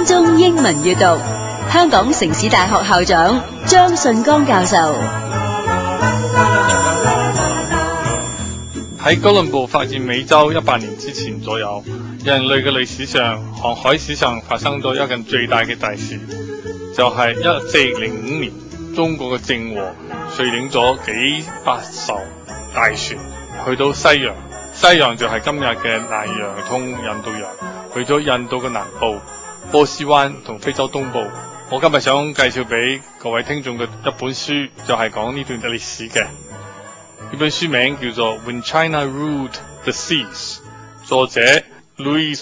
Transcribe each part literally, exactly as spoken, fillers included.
鐘英文閱讀，香港城市大學校長張順剛教授。 喺哥倫布發現美洲一百年之前左右，人類嘅歷史上，航海史上發生咗一件最大嘅大事，就係一四零五年，中國嘅鄭和率領咗幾百艘大船去到西洋，西洋就係今日嘅南洋通印度洋，去咗印度嘅南部、波斯灣同非洲東部。我今日想介紹俾各位聽眾嘅一本書，就係講呢段歷史嘅。呢本書名叫做《When China Ruled the Seas》，作者 Louis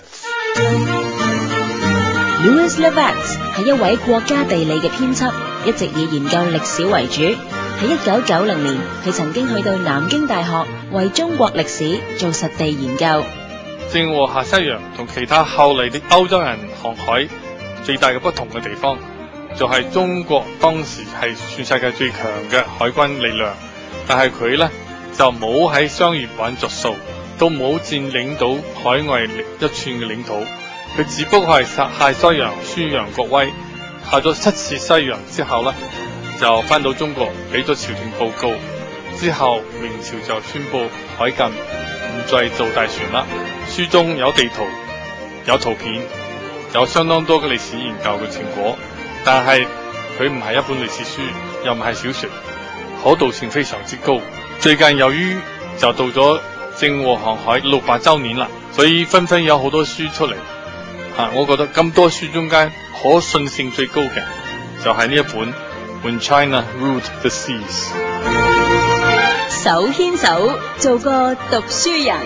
Leavitt。Louis Leavitt 係一位國家地理嘅編輯，一直以研究歷史為主。喺一九九零年，佢曾經去到南京大學為中國歷史做實地研究。 鄭和下西洋同其他後嚟的歐洲人航海最大嘅不同嘅地方，就係中國當時係全世界最強嘅海軍力量，但係佢呢就冇喺商業玩着數，都冇佔領到海外一寸嘅領土。佢只不過係下西洋宣揚國威，下咗七次西洋之後呢，就翻到中國俾咗朝廷報告，之後明朝就宣布海禁，唔再做大船啦。書中有地圖、有圖片、有相當多嘅歷史研究嘅成果，但係佢唔係一本歷史書，又唔係小說，可讀性非常之高。最近由於就到咗鄭和航海六百周年啦，所以紛紛有好多書出嚟。啊，我覺得咁多書中間可信性最高嘅就係呢一本 When China Ruled the Seas。 手牽手做個讀書人，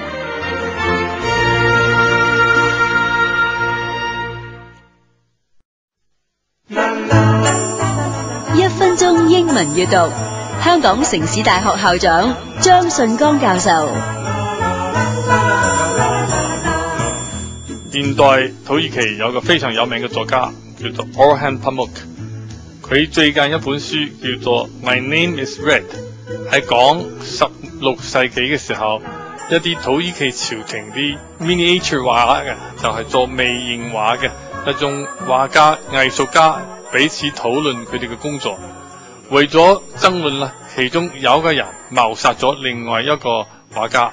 一分鐘英文閱讀，香港城市大學校長張順剛教授。 現代土耳其有個非常有名嘅作家叫做 Orhan Pamuk， 佢最近一本書叫做 My Name is Red， 係講十六世紀嘅時候一啲土耳其朝廷啲 miniature 畫嘅，就係、是、做微型畫嘅一種畫家藝術家彼此討論佢哋嘅工作，為咗爭論啦，其中有個人謀殺咗另外一個畫家。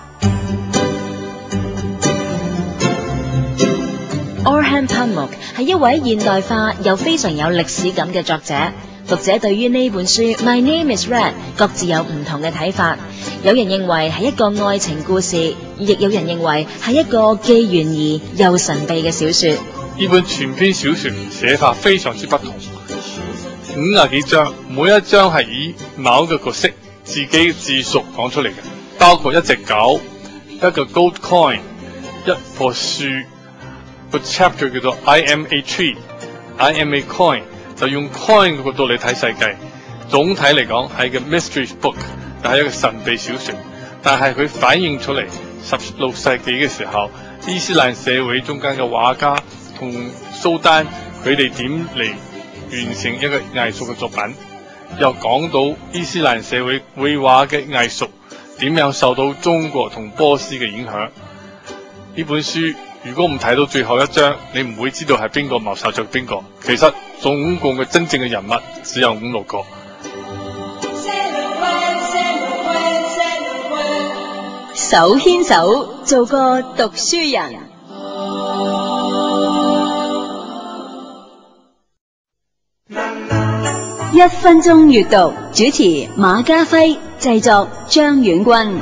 Orhan Pamuk 係一位現代化又非常有歷史感嘅作者，讀者對於呢本書 My Name is Red 各自有唔同嘅睇法。有人認為係一個愛情故事，亦有人認為係一個既懸疑又神秘嘅小說。 呢本全篇小說寫法非常之不同，五廿幾章，每一章係以某個角色自己自述講出嚟嘅，包括一隻狗、一個 gold coin、一棵樹。個 chapter 叫做 I am a tree, I am a coin， 就用 coin 嘅角度嚟睇世界。總體嚟講係個 mystery book， 就係一個神秘小說。但係佢反映出嚟十六世紀嘅時候，伊斯蘭社會中間嘅畫家同蘇丹佢哋點嚟完成一個藝術嘅作品，又講到伊斯蘭社會繪畫嘅藝術點樣受到中國同波斯嘅影響。呢本書如果唔睇到最後一章，你唔會知道係邊個謀殺咗邊個。其實總共嘅真正嘅人物只有五六個。 手牽手做個讀書人，一分鐘閱讀，主持馬家輝，製作張遠軍。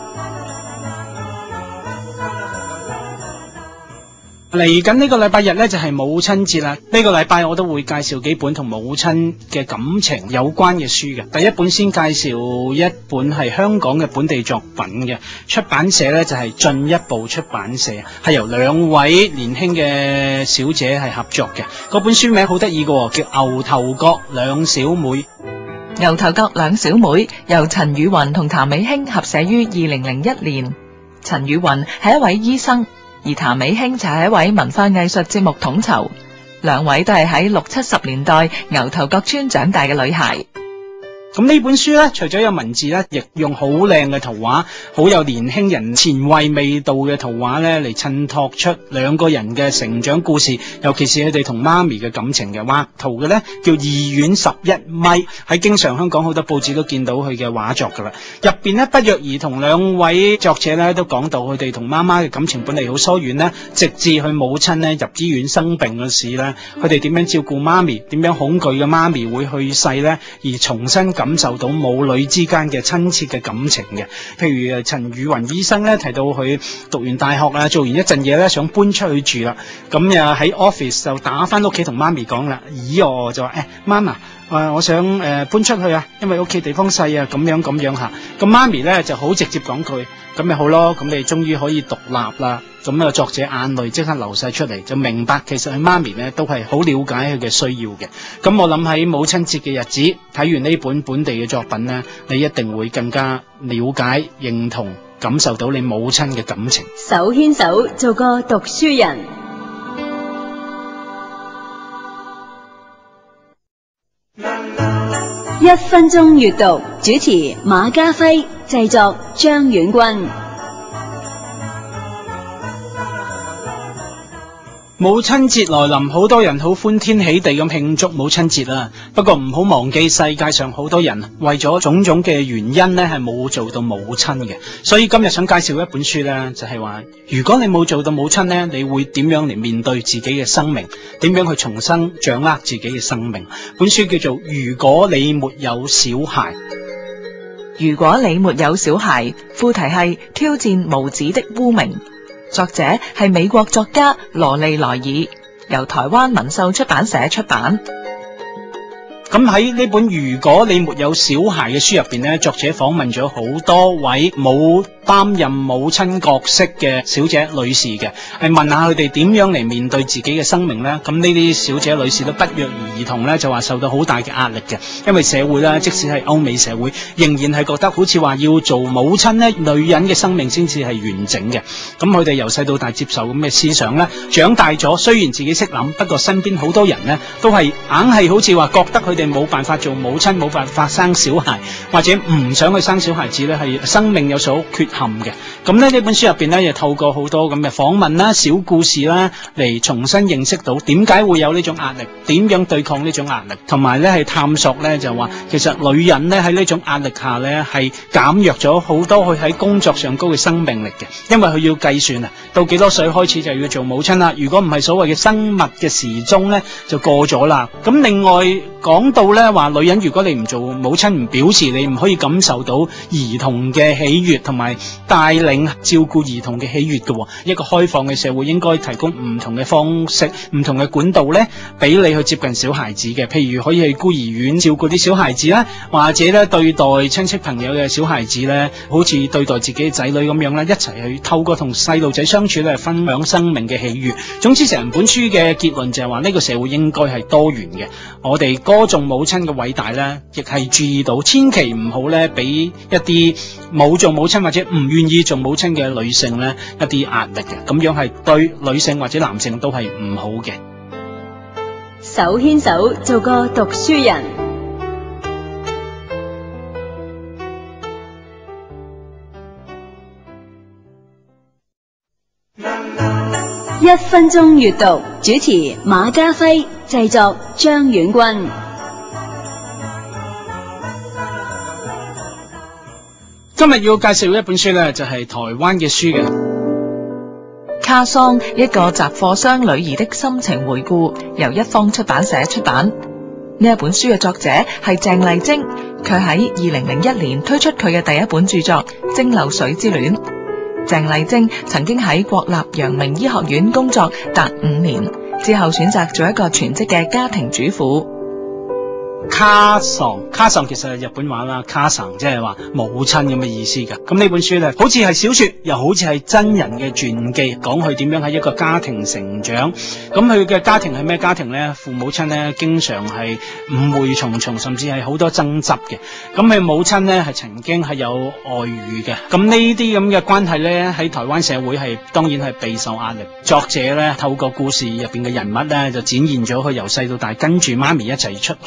嚟緊呢個禮拜日呢，就係母親節啦。呢個禮拜我都會介紹幾本同母親嘅感情有關嘅書嘅。第一本先介紹一本係香港嘅本地作品嘅，出版社呢就係進一步出版社，係由兩位年輕嘅小姐係合作嘅。嗰本書名好得意嘅，叫牛頭角兩小妹。 牛頭角兩小妹由陳宇雲同譚美卿合寫於二零零一年。陳宇雲係一位醫生，而譚美卿就係一位文化藝術節目統籌，兩位都係喺六七十年代牛頭角村長大嘅女孩。 咁呢本書咧，除咗有文字咧，亦用好靚嘅圖畫，好有年輕人前衛味道嘅圖畫咧，嚟襯托出兩個人嘅成長故事，尤其是佢哋同媽咪嘅感情嘅。畫圖嘅咧叫二遠十一米，喺經常香港好多報紙都見到佢嘅畫作噶啦。入邊咧不約而同兩位作者咧都講到佢哋同媽媽嘅感情本嚟好疏遠咧，直至佢母親咧入醫院生病嗰時咧，佢哋點樣照顧媽咪，點樣恐懼嘅媽咪會去世咧，而重新感受到母女之間嘅親切嘅感情嘅。譬如陳宇雲醫生咧提到佢讀完大學啊，做完一陣嘢咧想搬出去住啦，咁啊喺 office 就打翻屋企同媽咪講啦，咦我就話誒媽媽誒我想誒、呃、搬出去啊，因為屋企地方細啊，咁樣咁樣吓，咁媽咪咧就好直接講句，咁咪好咯，咁你終於可以獨立啦。咁啊作者眼淚即刻流晒出嚟，就明白其實佢媽咪咧都係好了解佢嘅需要嘅。咁我諗喺母親節嘅日子睇完呢本本地嘅作品咧，你一定會更加了解、認同、感受到你母親嘅感情。 手牽手做個讀書人。一分鐘閱讀，主持馬家輝，製作張遠軍。 母親節來臨，好多人好歡天喜地咁慶祝母親節啦。不過唔好忘記，世界上好多人為咗種種嘅原因呢係冇做到母親嘅。所以今日想介紹一本書呢，就係話，如果你冇做到母親呢，你會點樣嚟面對自己嘅生命？點樣去重新掌握自己嘅生命？本書叫做《如果你沒有小孩》。 如果你沒有小孩，副題係挑戰無止的污名。作者係美國作家羅利萊爾，由台灣文秀出版社出版。 咁喺呢本如果你沒有小孩嘅書入邊呢，作者訪問咗好多位冇擔任母親角色嘅小姐女士嘅，係問下佢哋點樣嚟面對自己嘅生命呢？咁呢啲小姐女士都不約而同呢，就話受到好大嘅壓力嘅，因為社會呢，即使係歐美社會，仍然係覺得好似話要做母親呢，女人嘅生命先至係完整嘅。咁佢哋由細到大接受咁嘅思想呢，長大咗雖然自己識諗，不過身邊好多人呢，都係硬係好似話覺得佢哋冇辦法做母親，冇辦法生小孩，或者唔想去生小孩子呢，係生命有所缺陷嘅。咁呢呢本書入邊呢，又透過好多咁嘅訪問啦、小故事啦，嚟重新認識到點解會有呢種壓力，點樣對抗呢種壓力，同埋呢係探索呢，就話其實女人呢喺呢種壓力下呢，係減弱咗好多佢喺工作上高嘅生命力嘅，因為佢要計算啊，到幾多歲開始就要做母親啦。如果唔係所謂嘅生物嘅時鐘呢，就過咗啦。咁另外講到呢話，女人如果你唔做母親，唔表示你唔可以感受到兒童嘅喜悅，同埋帶領照顧兒童嘅喜悅嘅。一個開放嘅社會應該提供唔同嘅方式、唔同嘅管道呢，俾你去接近小孩子嘅。譬如可以去孤兒院照顧啲小孩子啦，或者呢對待親戚朋友嘅小孩子呢，好似對待自己嘅仔女咁樣呢，一齊去透過同細路仔相處呢，分享生命嘅喜悅。總之成本書嘅結論就係話，呢個社會應該係多元嘅。我哋歌頌母親嘅偉大呢，亦係注意到千祈唔好呢，俾一啲冇做母親或者唔願意做母親嘅女性呢一啲壓力嘅，咁樣係對女性或者男性都係唔好嘅。 手牽手做個讀書人。一分鐘閱讀，主持馬家輝，製作張遠軍。 今日要介紹一本書呢，就係台灣嘅書嘅。 卡桑，一個雜貨商女兒的心情回顧，由一方出版社出版。呢一本書嘅作者係鄭麗晶，佢喺二零零一年推出佢嘅第一本著作《蒸餾水之戀》。鄭麗晶曾經喺國立陽明醫學院工作達五年，之後選擇做一個全職嘅家庭主婦。 卡桑，卡桑其實係日本話啦，卡桑即係話母親咁嘅意思噶。咁呢本書咧，好似係小說，又好似係真人嘅傳記，講佢點樣喺一個家庭成長。咁佢嘅家庭係咩家庭咧？父母親咧經常係誤會重重，甚至係好多爭執嘅。咁佢母親咧係曾經係有外遇嘅。咁呢啲咁嘅關係咧喺台灣社會係當然係備受壓力。作者咧透過故事入邊嘅人物咧就展現咗佢由細到大跟住媽咪一齊出去啦。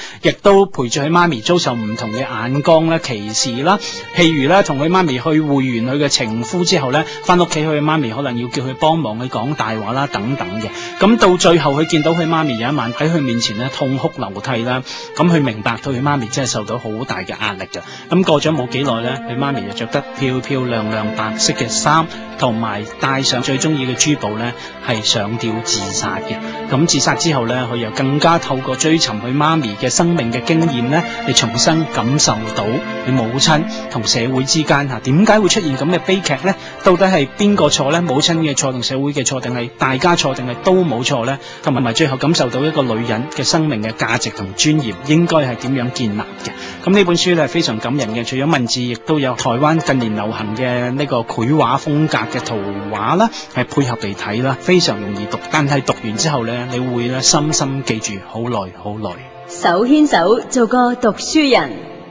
亦都陪住佢媽咪遭受唔同嘅眼光啦、歧視啦。譬如咧，同佢媽咪去會完佢嘅情夫之後咧，翻屋企佢媽咪可能要叫佢幫忙去講大話啦，等等嘅。咁到最後佢見到佢媽咪有一晚喺佢面前咧痛哭流涕啦，咁佢明白到佢媽咪真係受到好大嘅壓力嘅。咁過咗冇幾耐咧，佢媽咪就着得漂漂亮亮白色嘅衫，同埋戴上最中意嘅珠寶咧，係上吊自殺嘅。咁自殺之後咧，佢又更加透過追尋佢媽咪嘅生命嘅經驗咧，嚟重新感受到佢母親同社會之間嚇點解會出現咁嘅悲劇咧？到底係邊個錯咧？母親嘅錯定社會嘅錯，定係大家錯定係都冇錯咧？同埋最後感受到一個女人嘅生命嘅價值同尊嚴應該係點樣建立嘅。咁呢本書咧係非常感人嘅，除咗文字，亦都有台灣近年流行嘅呢個繪畫風格嘅圖畫啦，係配合嚟睇啦，非常容易讀。但係讀完之後咧，你會咧深深記住好耐好耐。 手牽手做個讀書人。